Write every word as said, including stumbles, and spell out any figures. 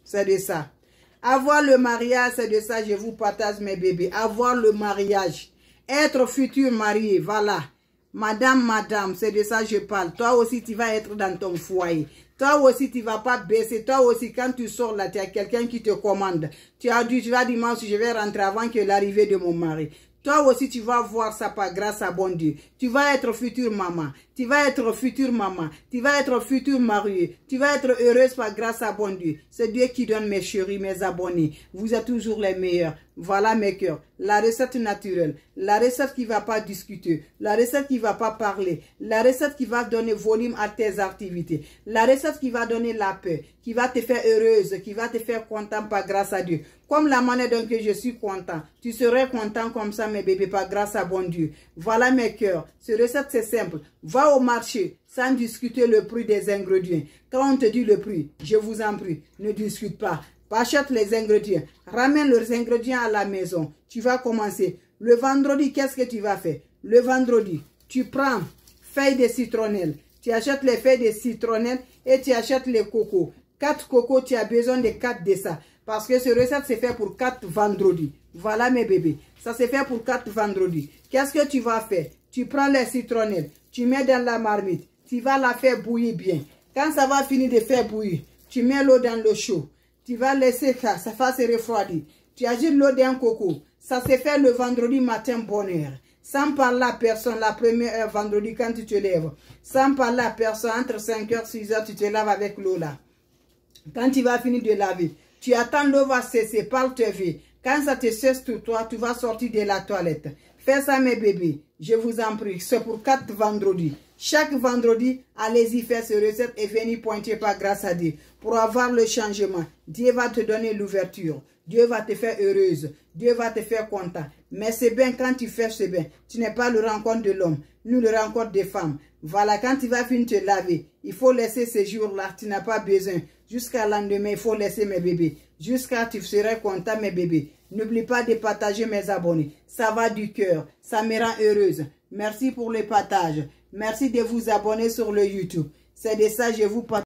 c'est de ça. Avoir le mariage, c'est de ça, je vous partage mes bébés. Avoir le mariage. Être futur marié, voilà. Madame, madame, c'est de ça que je parle. Toi aussi, tu vas être dans ton foyer. Toi aussi, tu ne vas pas baisser. Toi aussi, quand tu sors là, tu as quelqu'un qui te commande. Tu as dit, tu vas dire, moi, je vais rentrer avant que l'arrivée de mon mari. Toi aussi, tu vas voir ça par grâce à bon Dieu. Tu vas être future maman. Tu vas être future maman. Tu vas être future mariée. Tu vas être heureuse par grâce à bon Dieu. C'est Dieu qui donne mes chéris, mes abonnés. Vous êtes toujours les meilleurs. Voilà mes cœurs. La recette naturelle. La recette qui ne va pas discuter. La recette qui ne va pas parler. La recette qui va donner volume à tes activités. La recette qui va donner la paix. Qui va te faire heureuse. Qui va te faire content par grâce à Dieu. Comme la manière dont je suis content. Tu serais content comme ça, mes bébés, par grâce à bon Dieu. Voilà mes cœurs. Ce recette, c'est simple. Va au marché sans discuter le prix des ingrédients. Quand on te dit le prix, je vous en prie, ne discute pas. Achète les ingrédients. Ramène leurs ingrédients à la maison. Tu vas commencer. Le vendredi, qu'est-ce que tu vas faire? Le vendredi, tu prends feuilles de citronnelle. Tu achètes les feuilles de citronnelle et tu achètes les cocos. Quatre cocos, tu as besoin de quatre de ça. Parce que ce recette, c'est fait pour quatre vendredis. Voilà mes bébés. Ça, c'est fait pour quatre vendredis. Qu'est-ce que tu vas faire? Tu prends les citronnelles. Tu mets dans la marmite. Tu vas la faire bouillir bien. Quand ça va finir de faire bouillir, tu mets l'eau dans l'eau chaude. Tu vas laisser ça, ça va se refroidir. Tu ajoutes l'eau d'un coco. Ça se fait le vendredi matin, bonne heure. Sans parler à personne, la première heure vendredi quand tu te lèves. Sans parler à personne, entre cinq heures, six heures, tu te laves avec l'eau là. Quand tu vas finir de laver, tu attends l'eau va cesser, parle te vie. Quand ça te cesse pour toi, tu vas sortir de la toilette. Fais ça mes bébés, je vous en prie. C'est pour quatre vendredis. Chaque vendredi, allez-y faire ce recette et venez pointer par grâce à Dieu. Pour avoir le changement, Dieu va te donner l'ouverture. Dieu va te faire heureuse. Dieu va te faire content. Mais c'est bien quand tu fais ce bien. Tu n'es pas le rencontre de l'homme, nous le rencontre des femmes. Voilà, quand tu vas finir te laver, il faut laisser ces jours-là. Tu n'as pas besoin. Jusqu'à lendemain, il faut laisser mes bébés. Jusqu'à tu serais content mes bébés. N'oublie pas de partager mes abonnés. Ça va du cœur. Ça me rend heureuse. Merci pour le partage. Merci de vous abonner sur le YouTube. C'est de ça que je vous partage.